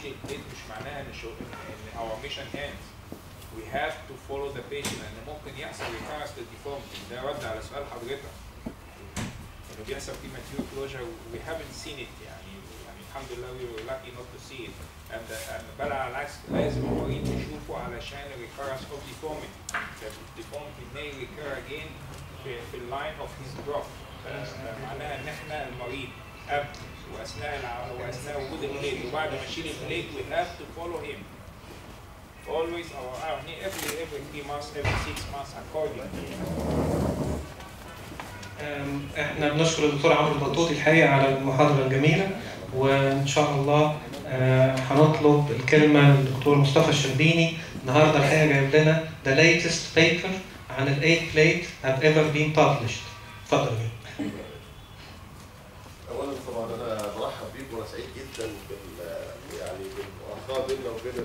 اشيل البليت مش معناها ان our mission ends. We have to follow the patient لان ممكن يحصل recurrence للديفورميتي. ده رد على سؤال حضرتك انه بيحصل في mature closure we haven't seen it يعني الحمد لله we were lucky not to see it. بل على العكس لازم المريض يشوفه علشان recurrence of deformity. The deformity may recur again في اللاين اوف his drop. معناها ان احنا المريض قبل واثناء وجود البليت وبعد ما نشيل البليت we have to follow him. Always every 3 months, every 6 months accordingly. احنا بنشكر الدكتور عمرو البطوطي الحقيقه على المحاضره الجميله، وان شاء الله هنطلب الكلمه للدكتور مصطفى الشربيني. النهارده الحقيقه جايب لنا the latest paper عن ال 8 plate have ever been published. اتفضل. اولا طبعا انا برحب بيك وانا سعيد جدا يعني بالمؤاخاه بيننا وبين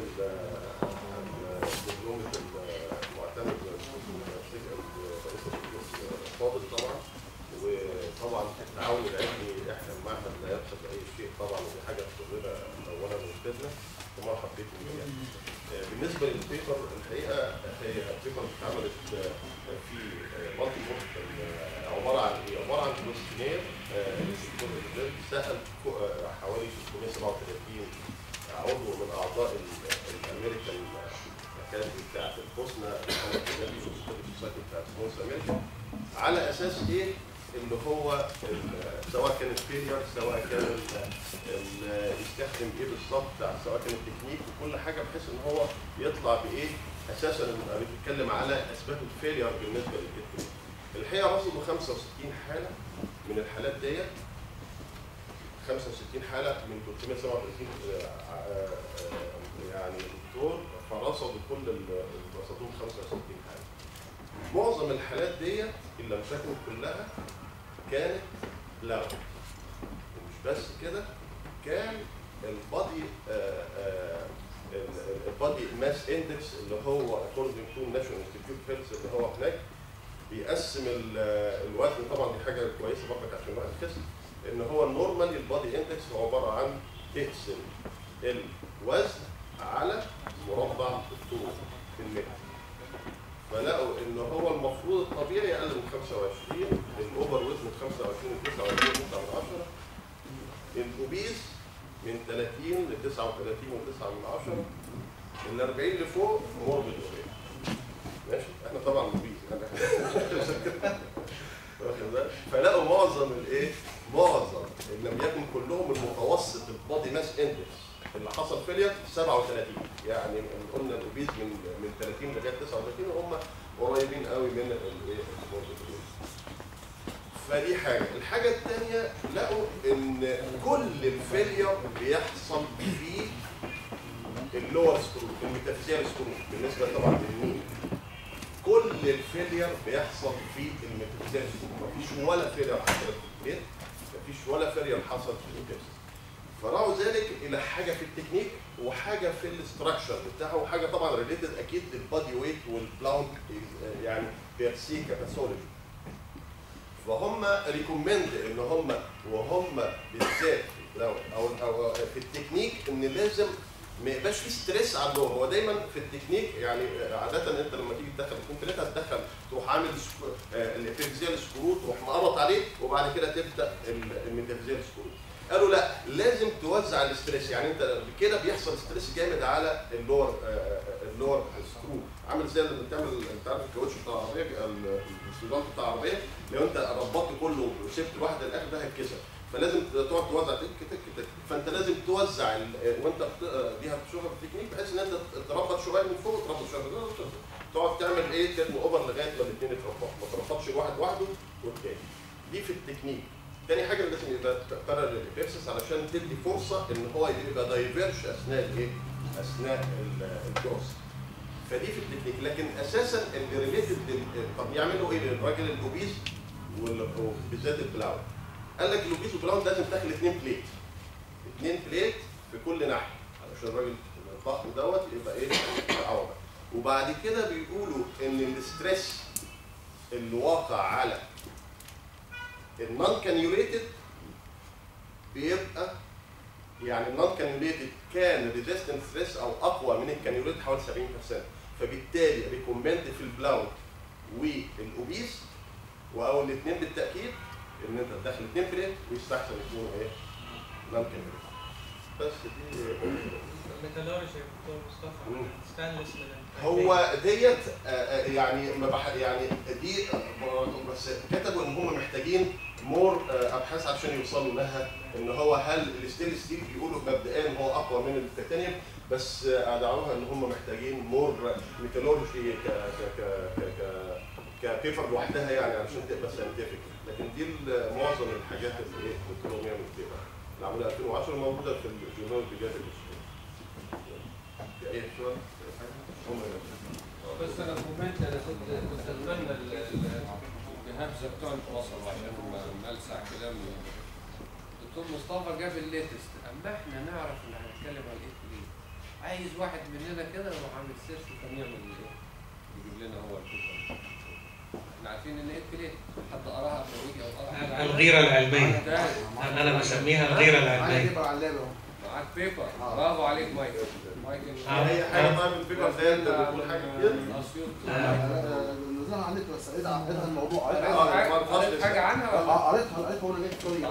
دبلومه المعتمد رئيس فاضل طبعا، وطبعا التعاون العلمي احنا المعهد لا يبخل باي شيء طبعا، ودي حاجه تضرنا اولا وتفيدنا، ومرحب بكم جميعا. بالنسبه للبيبر الحقيقه هي البيبر اتعملت في مالتي مورتال، عباره عن ايه؟ عباره عن كويستشنير سال حوالي 637 عضو من اعضاء الامريكان اكاديمي بتاعت البوسنه بتاعت نورث امريكا، على اساس ايه؟ اللي هو سواء كان الفيلير، سواء كان يستخدم ايه بالظبط، سواء كان التكنيك وكل حاجه، بحيث ان هو يطلع بايه؟ اساسا بيتكلم على اسباب الفيلير بالنسبه للتكنيك. الحقيقه رصدوا 65 حاله من الحالات ديت، 65 حاله من 337 يعني دكتور، فرصدوا كل رصدوهم 65 حاله. معظم الحالات ديت ان لم تكن كلها كانت لا، ومش بس كده، كان البادي ماس اندكس اللي هو اكوردنج تو ناشونال انستيتيوت هيلث اللي هو هناك بيقسم الوزن. طبعا دي حاجه كويسه برضك عشان الواحد يخس، ان هو النورمال البادي اندكس هو عباره عن تقسم الوزن على مربع الطول في المتر. فلقوا ان هو المفروض الطبيعي اقل من 25، الاوفر ويت من 25 ل 29.9، الاوبيز من 30 ل 39.9، ال 40 لفوق موربيد اوبيز. ماشي؟ احنا طبعا اوبيز فلقوا معظم معظم ان لم يكن كلهم المتوسط البادي ماس اندكس اللي حصل فيلير 37، يعني قلنا الاوبيز من 30 لغايه 39 وهم قريبين قوي من فدي حاجه. الحاجه الثانيه لقوا ان كل الفيلير بيحصل في اللور سكرو، الميتافيزيال سكرو بالنسبه طبعا للمين. كل الفيلير بيحصل في الميتافيزيال سكرو، مفيش ولا فيلير حصلت في البيت، مفيش ولا فيلير حصل في الانتستين. فرأوا ذلك الى حاجه في التكنيك وحاجه في الاستراكشر بتاعه وحاجه طبعا ريليتد اكيد للبادي ويت والبلاونت يعني بيرسي كباثولوجي. فهم ريكومند ان هم وهم بالذات او في التكنيك ان لازم ما يبقاش في ستريس عندهم. هو دايما في التكنيك يعني عاده انت لما تيجي تدخل الكونتريت هتدخل تروح عامل الابيفيزيال سكرو تروح مقرط عليه وبعد كده تبدا الميتافيزيال سكرو. قالوا لا لازم توزع الاستريس، يعني انت كده بيحصل ستريس جامد على اللور سكرو، عامل زي اللي بتعمل انت عارف الكاوتش بتاع العربيه السيلان بتاع العربيه، لو انت ربطت كله وسبت الواحد للاخر ده هيتكسر، فلازم تقعد توزع تك تك تك، فانت لازم توزع وانت دي هتشوفها في التكنيك بحيث ان انت تربط شويه من فوق وتربط شويه من فوق، تقعد تعمل ايه ترمي اوفر لغايه ما الاثنين يتربطوا، ما تربطش الواحد وحده والتاني. دي في التكنيك. تاني حاجه لازم يبقى بارالل الابيبسس علشان تدي فرصه ان هو يبقى دايفيرش اثناء الكورس. فدي في التكنيك، لكن اساسا اللي ريليتد طب يعملوا ايه للراجل الاوبيز وبالذات البلاون؟ قال لك الاوبيز والبلاون لازم تاخد 2 بليت في كل ناحيه علشان الراجل الضخم دوت يبقى ايه عوض. وبعد كده بيقولوا ان الاستريس اللي واقع على النون كانيوليتد بيبقى يعني النون كانيوليتد كان ريزيستنت ستريس او اقوى من الكانيوليتد حوالي 70%، فبالتالي ريكومند في البلاونت والاوبيس واول الاثنين بالتاكيد ان انت تدخل 2 بليت ويستحسن يكونوا ايه؟ نون كانيوليتد. بس دي الميتالورجي يا دكتور مصطفى ستانلس هو ديت يعني يعني دي بس كتبوا ان هم محتاجين مور ابحاث عشان يوصلوا لها، ان هو هل الستيل ستيل بيقولوا مبدئيا هو اقوى من التيتانيوم، بس ادعوها ان هم محتاجين مور ميتالورجي كبيبر لوحدها يعني علشان تبقى ساينتفك. لكن دي معظم الحاجات اللي ايه الكترونيه مكتوبه اللي عملها 2010 موجوده في الجورنال بيجاتيك. ايه شو بس انا كومنت انا كنت اتمنى الهبزه بتوع الفصل عشان ما السع كلام الدكتور مصطفى جاب الليتست، اما احنا نعرف ان هنتكلم عن ايه ليه. عايز واحد مننا كده يروح عامل سيرش كان يعمل ايه؟ يجيب لنا هو الفكره. احنا عارفين ان ايه ليه؟ حد قراها قبل ما يجي او قراها. الغيره العلميه. انا بسميها الغيره العلميه. معاك بيبر، برافو عليك مايكل. اي حاجه طيب البيبر ده انت بتقول حاجه كده؟ نزلها على النت بس قريتها الموضوع قريت حاجه عنها ولا؟ قريتها وانا جاي ستوري.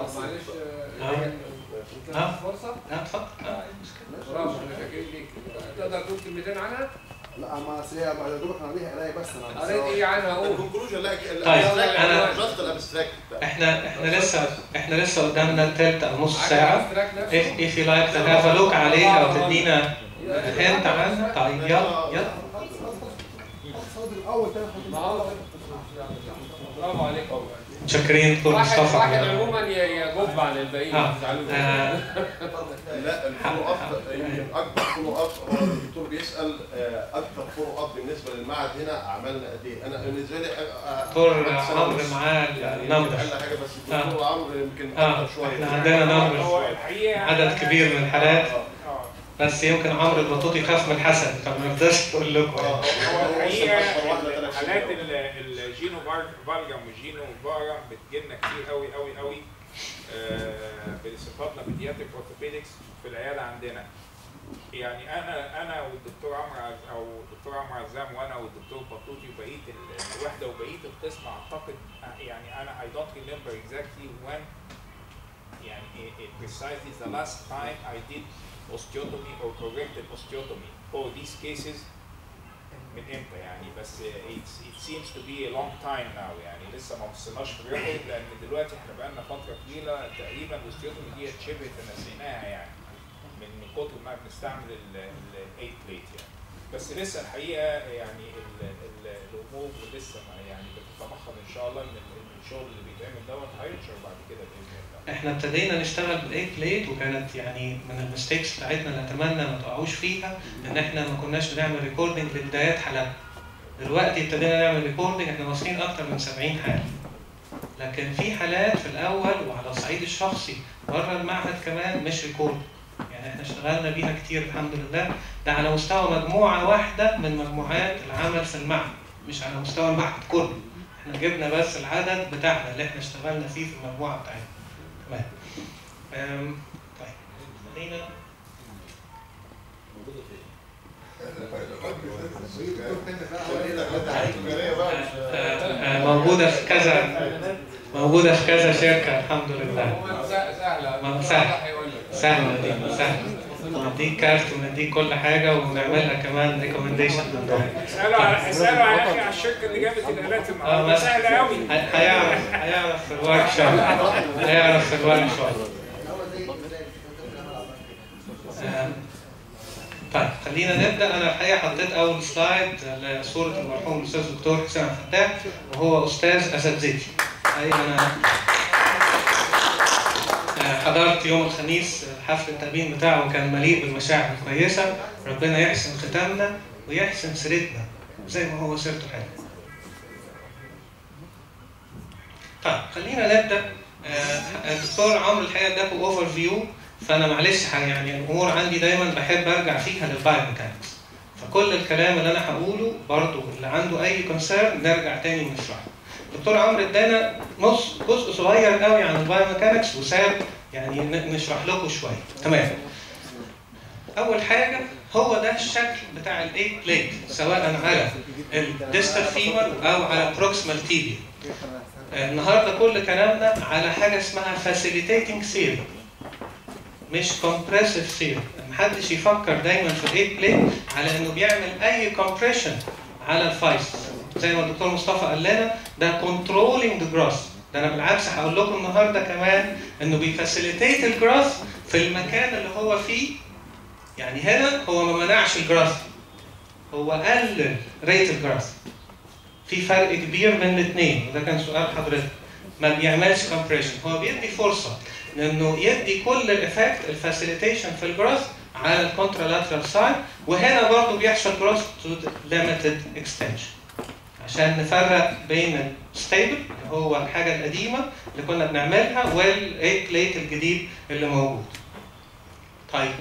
معلش فرصه؟ اتفضل. برافو انا شاكر ليك. تقدر تقول كلمتين عنها؟ لا ما اصل هي بعد دوبك انا عليها قرايه بس انا قريت ايه عنها قول. الكونكلوجن لا طيب انا جاست الابستراكت. احنا لسه قدامنا ثلث او نص ساعه. if you like to have a look عليها او تدينا هنت عنها. طيب يلا الاول تاني برافو عليك. متشكرين دكتور مصطفى. واحد عموما يجب عن الباقيين ما تزعلوش. لا الفولو اب يمكن اكبر فولو اب هو الدكتور بيسال اكثر فولو اب بالنسبه للمعهد هنا عملنا قد ايه؟ انا بالنسبه لي دكتور عمرو معاه النمبر. حاجه بس الدكتور عمرو يمكن اكثر شويه. احنا عندنا نمبر عدد كبير من الحالات بس يمكن عمرو البطوطي يخاف من الحسد فما يقدرش يقول لكم. هو الحقيقه حالات الجينو فالجم والجينو فارم بتجيلنا كتير قوي قوي قوي بصفتنا بيدياتريك اورثوبيدكس في العياده عندنا. يعني انا والدكتور عمرو او الدكتور عمرو عزام وانا والدكتور بطوطي وبقيه الوحده وبقيه القسم اعتقد يعني انا I don't remember exactly when يعني precisely the last time I did osteotomy or corrected osteotomy for these cases من امتى يعني. بس it seems to be a long time now يعني لسه ما وصلناش في الريكورد لان دلوقتي احنا بقالنا فتره طويله تقريبا الاوستيوتومي دي شبه تنسيناها يعني من كتر ما بنستعمل الايت بليت يعني. بس لسه الحقيقه يعني الامور لسه يعني بتتمخض ان شاء الله ان الشغل اللي بيتعمل دوت هينشر بعد كده باذن الله. احنا ابتدينا نشتغل بالايت بليت وكانت يعني من المستيكس بتاعتنا اللي اتمنى ما تقعوش فيها ان احنا ما كناش بنعمل ريكوردنج لبدايات حالات. دلوقتي ابتدينا نعمل ريكوردنج احنا واصلين اكتر من 70 حاله. لكن في حالات في الاول وعلى الصعيد الشخصي بره المعهد كمان مش ريكورد. يعني احنا اشتغلنا بيها كتير الحمد لله. ده على مستوى مجموعه واحده من مجموعات العمل في المعهد مش على مستوى المعهد كله. احنا جبنا بس العدد بتاعنا اللي احنا اشتغلنا فيه في المجموعه بتاعتنا. تمام. طيب خلينا موجودة في كذا شركة الحمد لله. سهلة. نديك كارت ونديك كل حاجة ونعملها كمان ريكومنديشن عندهم. اسألوا على الشركة اللي جابت الآلات النهارده سهلة قوي. هيعرف في الورك شوب. طيب خلينا نبدا. انا الحقيقه حطيت اول سلايد لصوره المرحوم الاستاذ الدكتور حسين عبد الفتاح وهو استاذ اساتذتي. انا حضرت يوم الخميس حفل التأبين بتاعه وكان مليء بالمشاعر الكويسه. ربنا يحسن ختامنا ويحسن سيرتنا زي ما هو سيرته حلوه. طيب خلينا نبدا. الدكتور عمرو الحقيقه اداكم اوفر فيو فانا معلش يعني الامور عندي دايما بحب ارجع فيها للبايوميكانكس. فكل الكلام اللي انا هقوله برضه اللي عنده اي كونسيرن نرجع تاني ونشرحه. الدكتور عمرو ادانا جزء صغير قوي عن البايوميكانكس وساب يعني نشرح لكم شويه. تمام. اول حاجه هو ده الشكل بتاع الاي بليت سواء على الديستال فيمر او على البروكسيمال تيبيا. النهارده كل كلامنا على حاجه اسمها فاسيليتيتنج ثيوري مش كومبريسيف ثيوري. محدش يفكر دايما في الاي بليت على انه بيعمل اي كومبريشن على الفايس. زي ما الدكتور مصطفى قال لنا ده كنترولينج ذا جروث. ده انا بالعكس هقول لكم النهارده كمان انه بيفاسيليتيت الجروث في المكان اللي هو فيه. يعني هنا هو ما منعش الجروث، هو قلل ريت الجروث. في فرق كبير بين الاثنين، وده كان سؤال حضرتك. ما بيعملش كومبريشن، هو بيدي فرصه انه يدي كل الافكت الفاسيليتيشن في الجروث على الكونترالاترال سايد، وهنا برضه بيحصل جروث تو ليميتد اكستنشن. عشان نفرق بين الستيبل اللي هو الحاجه القديمه اللي كنا بنعملها والاي بليت الجديد اللي موجود. طيب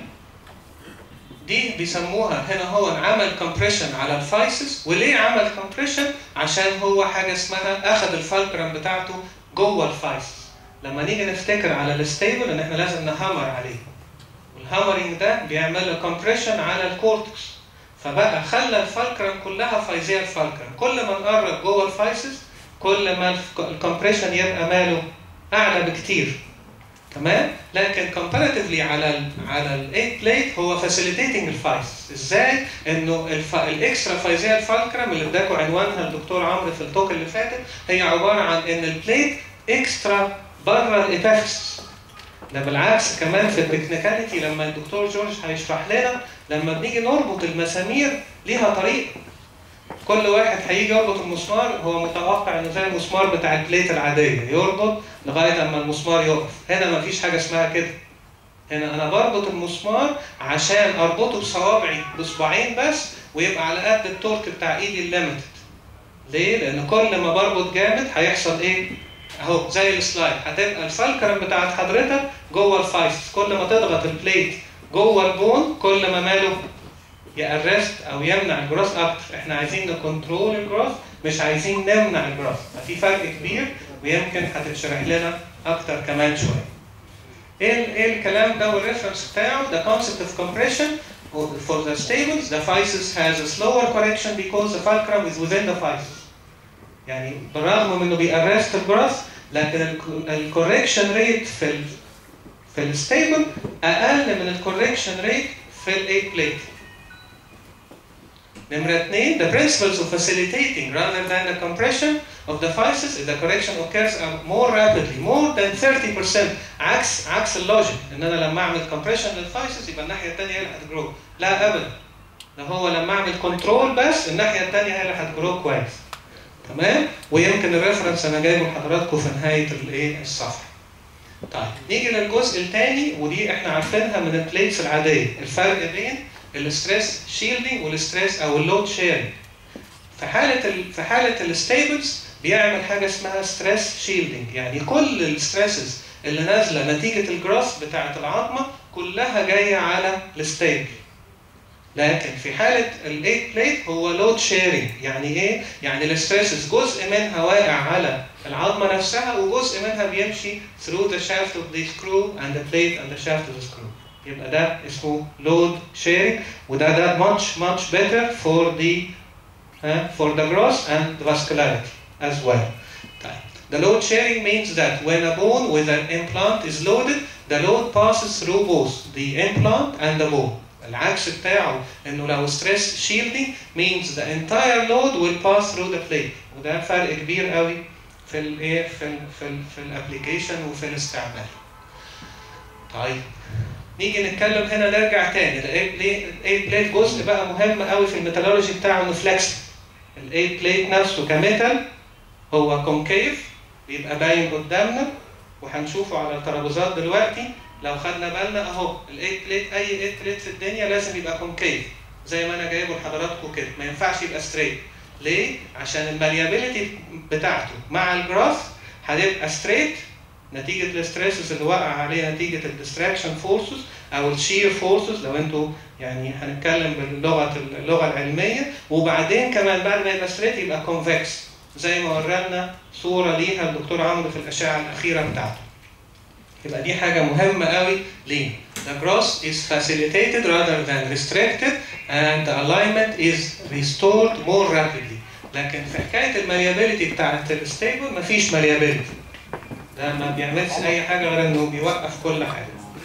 دي بيسموها هنا هو عمل كومبريشن على الفايسس. وليه عمل كومبريشن؟ عشان هو حاجه اسمها اخذ الفالكرم بتاعته جوه الفايسس. لما نيجي نفتكر على الستيبل ان احنا لازم نهامر عليه، والهامرنج ده بيعمل له كومبريشن على الكورتكس، فبقى خلى الفالكرم كلها فايزيه الفالكرم. كل ما نقرب جوه الفايسس كل ما الكومبريشن يبقى ماله اعلى بكتير. تمام؟ لكن comparatively على الاي بليت هو فاسيليتيتنج الفايس. ازاي؟ انه الاكسترا فايزيه الفالكرم اللي اداكوا عنوانها الدكتور عمرو في التوك اللي فاتت هي عباره عن ان البليت اكسترا بره الابيفيس. ده بالعكس كمان في التكنيكاليتي لما الدكتور جورج هيشرح لنا لما بنيجي نربط المسامير ليها طريقه. كل واحد هيجي يربط المسمار هو متوقع انه زي المسمار بتاع البليت العاديه يربط لغايه اما المسمار يقف. هنا ما فيش حاجه اسمها كده. هنا انا بربط المسمار عشان اربطه بصوابعي بصباعين بس ويبقى على قد التورك بتاع ايدي الليمتد. ليه؟ لان كل ما بربط جامد هيحصل ايه؟ اهو زي السلايد هتبقى الفالكرم بتاعت حضرتك جوه الفايسس. كل ما تضغط البليت جوه البون كل ما ماله يأرست او يمنع الجروث اكتر. احنا عايزين نكنترول الجروث مش عايزين نمنع الجروث. ففي فرق كبير ويمكن هتتشرح لنا اكتر كمان شويه. ايه الكلام ده والريفرنس بتاعه؟ The concept of compression for the stables. The physis has a slower correction because the fulcrum is within the physis. يعني بالرغم من انه بيأرست الجروث لكن الكوركشن ريت في الستيبل اقل من الكوركشن ريت في الاي بليت. نمرة 2 the principles of facilitating rather than the compression of the physis if the correction occurs more rapidly more than 30%. عكس اللوجيك ان انا لما اعمل compression للفايسس يبقى الناحية الثانية هي اللي هتجرو. لا ابدا. ده هو لما اعمل كنترول بس الناحية الثانية هي اللي هتجرو كويس. تمام؟ ويمكن الريفرنس انا جايبه لحضراتكم في نهاية الصفحة. طيب نيجي للجزء الثاني ودي احنا عارفينها من البليتس العادية. الفرق بين الستريس شيلدنج والستريس او اللود شيرنج. في حاله الستيبلز بيعمل حاجه اسمها ستريس شيلدنج. يعني كل الستريسز اللي نازله نتيجه الجروث بتاعه العظمه كلها جايه على الستيبل. لكن في حاله الاي بليت هو لود شيرنج. يعني ايه؟ يعني الستريسز جزء منها واقع على العظمه نفسها وجزء منها بيمشي through the shaft of the screw and the plate and the shaft of the screw. يبقى ده اسمه load sharing وده much better for the growth and the vascularity as well. The load sharing means that when a bone with an implant is loaded, the load passes through both the implant and the bone. العكس بتاعه انه لو stress shielding means the entire load will pass through the plate. وده فرق كبير قوي في الايه في الابليكيشن وفي الاستعمال. طيب نيجي نتكلم هنا نرجع تاني الاي بليت جزء بقى مهم قوي في الميتالولوجي بتاعه انه فلكسبل. الاي بليت نفسه كميتال هو كونكيف بيبقى باين قدامنا وهنشوفه على الترابيزات دلوقتي. لو خدنا بالنا اهو الاي بليت اي اي بليت في الدنيا لازم يبقى كونكيف زي ما انا جايبه لحضراتكم كده. ما ينفعش يبقى ستريت. ليه؟ عشان الماليابيليتي بتاعته مع الجراف هتبقى ستريت نتيجه الستريسز اللي وقع عليها نتيجه الديستراكشن فورسز او الشير فورسز لو انتوا يعني هنتكلم باللغه العلميه. وبعدين كمان بعد ما يبقى ستريت يبقى كونفكس زي ما ورانا صوره ليها الدكتور عمرو في الاشعه الاخيره بتاعته. يبقى دي حاجه مهمه قوي لينا. The growth is facilitated rather than restricted and the alignment is restored more rapidly. لكن في حكايه الماليابيلتي بتاعت الستيبل مفيش ماليابيلتي. ده ما بيعملش اي حاجه غير انه بيوقف كل حاجه.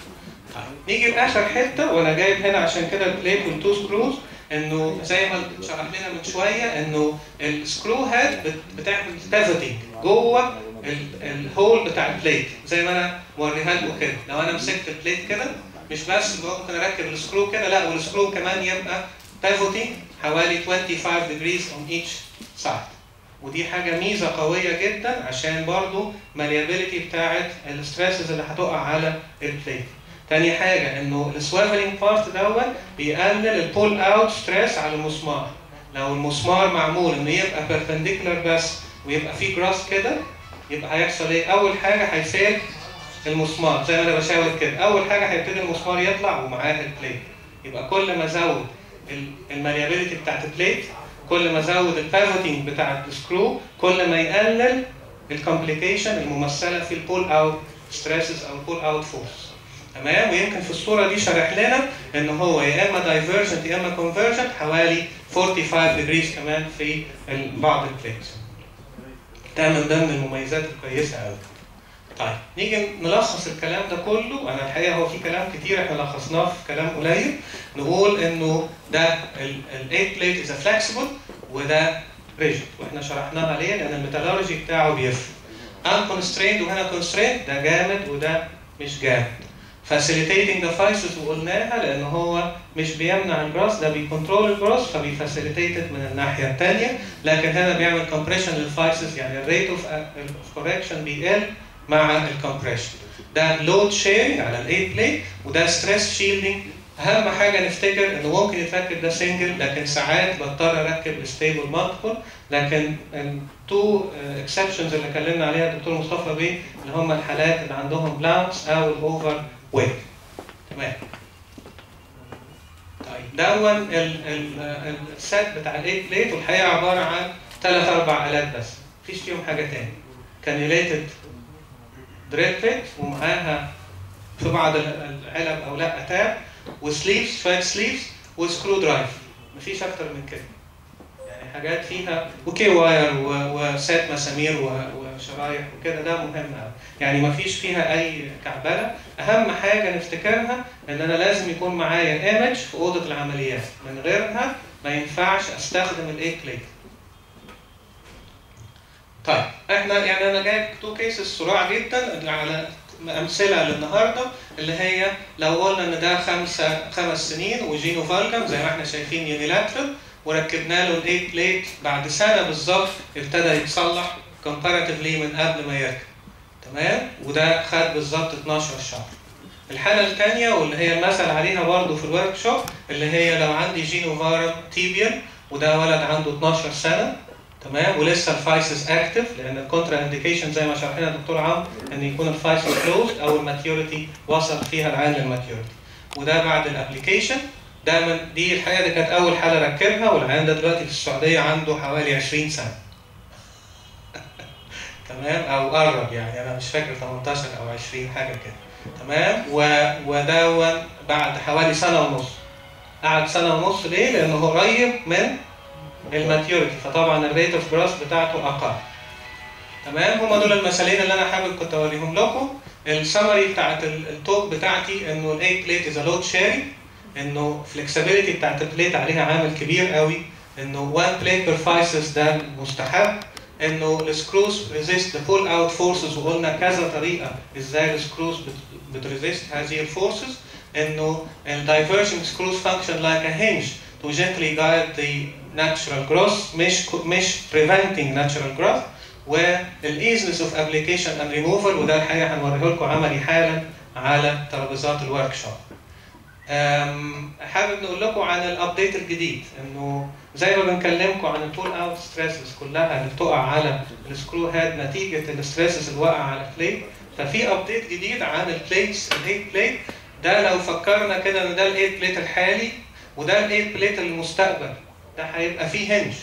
نيجي لاخر حته وانا جايب هنا عشان كده البليت والتو سكروز، انه زي ما شرح لنا من شويه انه السكرو هيد بتعمل بيفوتنج جوه الهول بتاع البليت زي ما انا موريها لكم كده. لو انا مسكت البليت كده مش بس ممكن اركب السكرو كده، لا والسكرو كمان يبقى بيفوتنج حوالي 25 degrees on each side. ودي حاجه ميزه قويه جدا عشان برضو ماليابيلتي بتاعت الستريسز اللي هتقع على البليت. تاني حاجه انه السويفلينج بارت دوت بيقلل البول اوت ستريس على المسمار. لو المسمار معمول انه يبقى بيربنديكولار بس ويبقى فيه جراس كده، يبقى هيحصل ايه؟ اول حاجه هيفيل المسمار زي ما انا بشاور كده. اول حاجه هيبتدي المسمار يطلع ومعاه البليت. يبقى كل ما ازود الماليابيلتي بتاعت البليت، كل ما ازود البيفوتنج بتاعت السكرو، كل ما يقلل الكومبليكيشن الممثله في البول اوت ستريسز او البول اوت فورس. تمام؟ ويمكن في الصوره دي شرح لنا ان هو يا اما دايفرجنت يا اما كونفرجنت حوالي 45 degrees كمان في بعض البليتس. ده من ضمن المميزات الكويسه قوي. طيب نيجي نلخص الكلام ده كله. انا الحقيقه هو في كلام كتير احنا لخصناه في كلام قليل. نقول انه ده ال8 بليت از فلكسبل وده ريجيد، واحنا شرحناها ليه؟ لان الميتالورجي بتاعه بيفرق. unconstrained وهنا constrained، ده جامد وده مش جامد. facilitating the physis وقلناها لان هو مش بيمنع الجراس، ده بيكنترول الجراس فبيفاسيليتيتد من الناحيه الثانيه، لكن هنا بيعمل كومبريشن للفايسس، يعني الريت اوف كوركشن بيقل مع الكومبريشن. ده لود شيرنج على الاي بليت وده ستريس شيلدنج. اهم حاجه نفتكر انه ممكن يتركب ده سنجل، لكن ساعات بضطر اركب الستيبل مالتيبل. لكن التو اكسبشنز اللي اتكلمنا عليها الدكتور مصطفى بيه اللي هم الحالات اللي عندهم بلانكس او الاوفر ويت. تمام. طيب دون السيت بتاع الاي بليت، والحقيقه عباره عن 3-4 آلات بس، مفيش فيهم حاجه ثاني. كانيوليتد دريل بيت ومعاها في بعض العلب او لا تاب، وسليفز شويه سليفز وسكرو درايف، مفيش اكتر من كده. يعني حاجات فيها وكي واير وسات مسامير وشرايح وكده، ده مهم قوي. يعني مفيش فيها اي كعبله. اهم حاجه نفتكرها ان انا لازم يكون معايا ايمج في اوضه العمليات، من غيرها ما ينفعش استخدم الاي بليت. طيب احنا يعني انا جايب 2 كيسز سرعه جدا على امثله للنهارده، اللي هي لو قلنا ان ده 5 سنين وجينو فالجم زي ما احنا شايفين يونيلاترال، وركبنا له الاي بليت بعد سنه بالظبط ابتدى يتصلح كومباراتيفلي من قبل ما يركب. تمام؟ وده خد بالظبط 12 شهر. الحاله الثانيه واللي هي المثل عليها برضه في الورك شوب، اللي هي لو عندي جينو فارم تيبيال وده ولد عنده 12 سنه، تمام، ولسه الفايسس اكتف، لان الكونترا انديكيشن زي ما شرح لنا الدكتور عمرو ان يكون الفايسس كلوزد او الماتيوريتي وصل فيها العين للماتيوريتي. وده بعد الابلكيشن. ده من دي الحقيقه دي كانت اول حاله ركبها، والعيان ده دلوقتي في السعوديه عنده حوالي 20 سنه. تمام؟ او قرب، يعني انا مش فاكر 18 او 20 حاجه كده. تمام؟ وده بعد حوالي سنه ونص. قعد سنه ونص ليه؟ لانه قريب من الماتيوريتي، فطبعا الريت اوف جراس بتاعته اقل. تمام؟ هم دول المثالين اللي انا حابب كنت اوريهم لكم. السمري بتاعت التوك بتاعتي انه الاي بليت از لود شيرنج، انه فلكسبيليتي بتاعت البليت عليها عامل كبير قوي، انه 1 بليت بير فايسس ده مستحب، انه السكروز ريزيست ذا بول اوت فورسز، وقلنا كذا طريقه ازاي السكروز بتريزيست هذه الفورسز، انه الدايفرجنج سكروز فانكشن لايك ا هنج to gently guide the natural growth مش preventing natural growth، والايزنس اوف ابليكيشن اند ريموفال، وده الحقيقه هنوريه لكم عملي حالا على ترابيزات الورك شوب. حابب نقول لكم عن الابديت الجديد، انه زي ما بنكلمكم عن البول اوت ستريسز كلها اللي بتقع على السكرو هيد نتيجه الستريسز اللي وقع على البليت، ففي ابديت جديد عن البليتس. الايت بليت ده لو فكرنا كده ان ده الايت بليت الحالي وده الايت بليت المستقبل، ده هيبقى فيه هنج.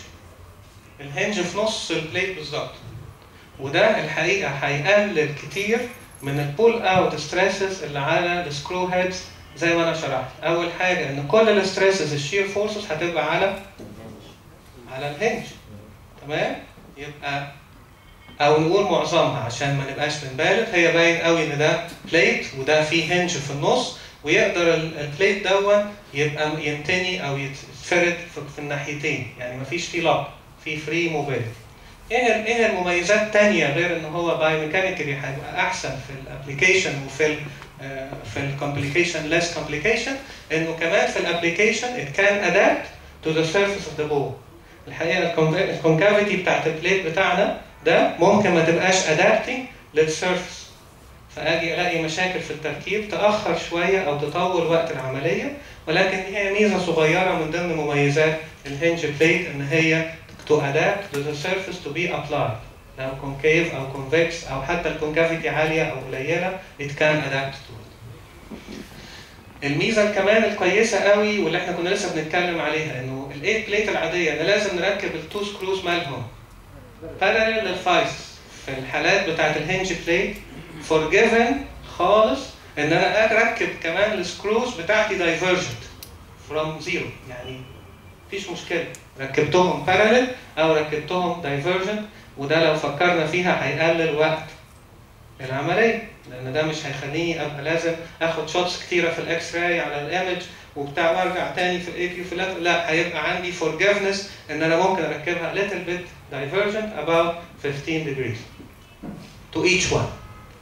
الهنج في نص البليت بالظبط، وده الحقيقه هيقلل كتير من البول اوت ستريسز اللي على السكرو هيدز زي ما انا شرحت. اول حاجه ان كل الستريسز الشير فورسز هتبقى على الهنج. تمام؟ يبقى او نقول معظمها عشان ما نبقاش بنبالغ، هي باين قوي ان ده بليت وده فيه هنج في النص، ويقدر البليت دون يبقى ينتني او يتفرد في الناحيتين، يعني مفيش فيه لوك، فيه فري موبيليتي. ايه المميزات الثانيه غير ان هو باي ميكانيكالي هيبقى احسن في الابلكيشن وفي الكومبليكيشن ليس كومبليكيشن، انه كمان في الابلكيشن it can adapt to the surface of the bore. الحقيقه الكونكافيتي بتاعت البليت بتاعنا ده ممكن ما تبقاش ادابتنج للسيرفس، فاجي الاقي مشاكل في التركيب تاخر شويه او تطول وقت العمليه، ولكن هي ميزه صغيره من ضمن مميزات الهنج بليت ان هي to adapt to the surface to be applied. لو concave او convex او حتى الكونكافيتي عاليه او قليله it can adapt to it. الميزه كمان الكويسه قوي واللي احنا كنا لسه بنتكلم عليها انه الايت بليت العاديه ان لازم نركب التو سكروز مالهم parallel للفايس. في الحالات بتاعت الهنج بليت forgiven خالص ان انا اركب كمان السكروز بتاعتي divergent from zero، يعني مفيش مشكله ركبتهم parallel او ركبتهم divergent، وده لو فكرنا فيها هيقلل وقت العمليه، لان ده مش هيخليني ابقى لازم اخد شوتس كتيره في الاكس راي على الايمج وبتاع وارجع تاني في الاي كيو في لا، هيبقى عندي forgiveness ان انا ممكن اركبها little bit divergent about 15 degrees to each one.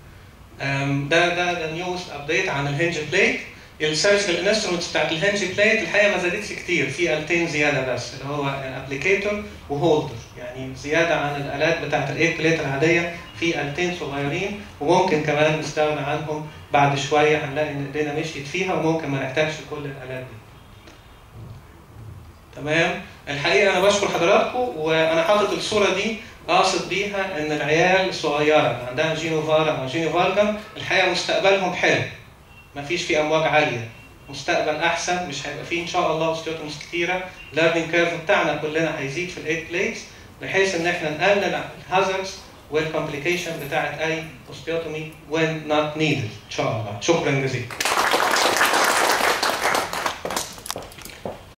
ده نيوست ابديت عن الهنج بليت. السيرجيكال انسترومنتس بتاعت الهنج بليت الحقيقه ما زادتش كتير، في آلتين زياده بس اللي هو ابليكيتور وهولدر، يعني زياده عن الالات بتاعت الايت بليت العاديه في آلتين صغيرين، وممكن كمان نستغنى عنهم بعد شويه، هنلاقي ان ايدينا مشيت فيها وممكن ما نحتاجش كل الالات دي. تمام؟ الحقيقه انا بشكر حضراتكم، وانا حاطط الصوره دي قاصد بيها ان العيال الصغيره اللي عندها جينوفارا او جينوفالجم الحقيقه مستقبلهم حلو، مفيش فيه امواج عاليه، مستقبل احسن، مش هيبقى فيه ان شاء الله اوستيوتومز كتيره، ليرنينج كيرف بتاعنا كلنا هيزيد في الايت بليتس، بحيث ان احنا نقلل الهازاردز والكومبليكيشن بتاعت اي اوستيوتومي when not needed ان شاء الله. شكرا جزيلا.